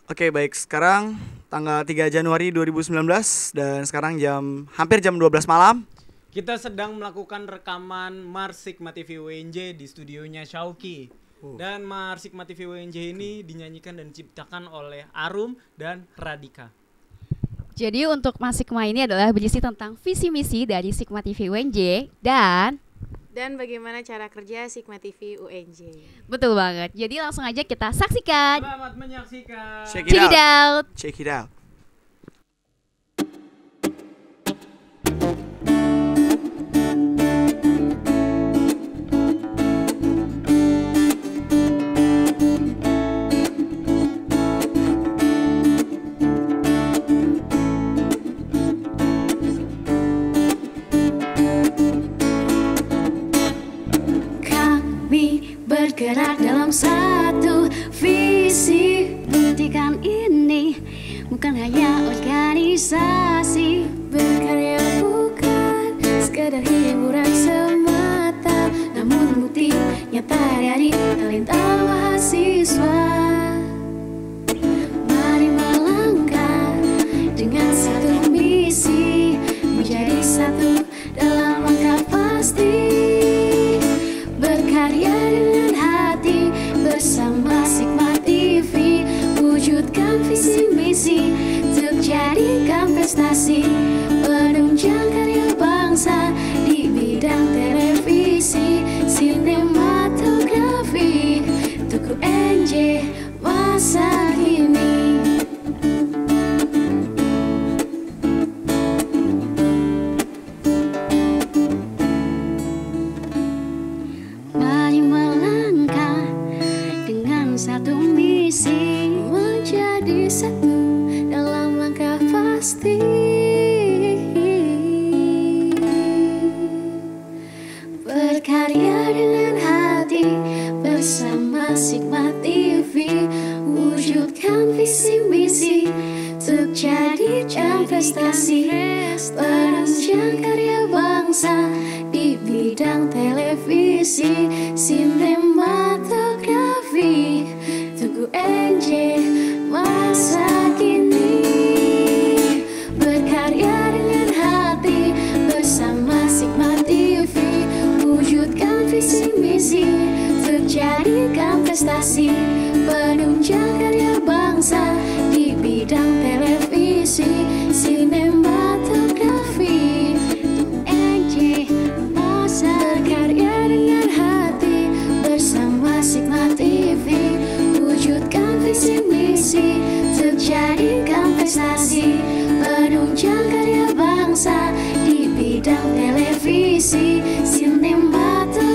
Oke, baik. Sekarang tanggal 3 Januari 2019 dan sekarang hampir jam 12 malam. Kita sedang melakukan rekaman Mars Sigma TV UNJ di studionya Shauki. Dan Mars Sigma TV UNJ ini dinyanyikan dan diciptakan oleh Arum dan Radika. Jadi untuk Mars Sigma ini adalah berisi tentang visi misi dari Sigma TV UNJ dan bagaimana cara kerja Sigma TV UNJ. betul banget. Jadi langsung aja kita saksikan. Selamat menyaksikan. Check Check it out. Check it out. Bergerak dalam satu visi, buktikan ini bukan hanya organisasi. Berkarya bukan sekadar hiburan semata, namun bukti nyata dari talenta mahasiswa. Mari melangkah dengan satu misi, menjadi satu dalam langkah pasti. Berkarya dengan hati bersama Sigma TV, wujudkan visi misi untuk jadikan prestasi, penunjang karya bangsa di bidang televisi, sinematografi, Tugu NJ masa kini. Mari melangkah dengan satu misi, menjadi satu dalam langkah pasti. Berkarya dengan hati bersama Sigma TV, wujudkan visi misi untuk jadikan prestasi, penunjang karya bangsa di bidang televisi, sinematografi, Tugu NJ masa kini. Berkarya dengan hati bersama Sigma TV, wujudkan visi misi untuk jadikan prestasi, penunjang karya bangsa di bidang televisi, sinematografi, NJ masa. Berkarya dengan hati bersama Sigma TV, wujudkan visi misi untuk jadikan prestasi, penunjang karya bangsa di bidang televisi, sinematografi.